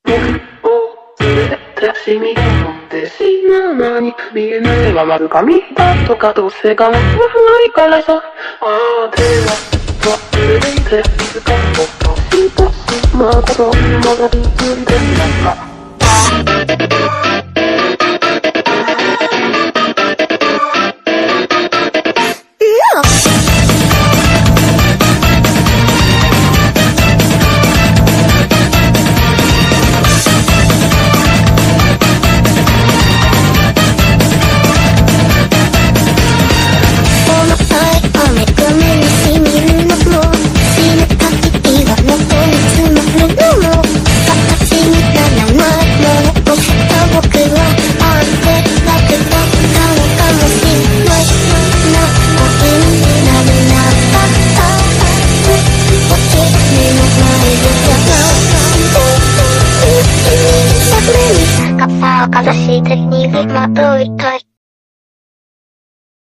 僕を連れてしみって死なない見えないまま髪だとかどうせ我慢はないからさ。ああでは忘れていつか落としたスマートフォンの戻りんでなんかかざして逃げ惑いたい。